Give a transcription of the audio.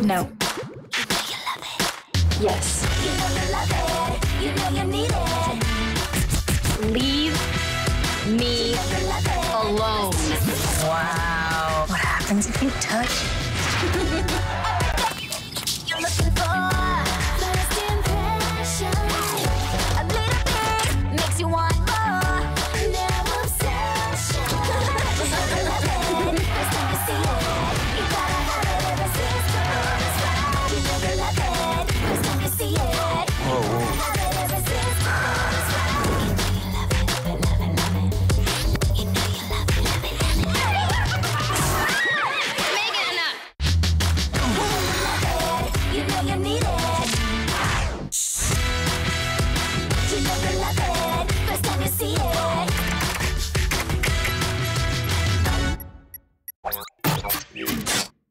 No. Yes. Leave me alone. Wow. What happens if you touch? You're looking for first impression. A little bit makes you want more. Now obsession. First time you see it, you gotta have it ever since the moment right. You never love it. First time you see it, you gotta have it ever since the moment right. You know you love it, love it, love it. You know you love it, love it, love it. Megan! You know you need it. You never love it. First time you see it.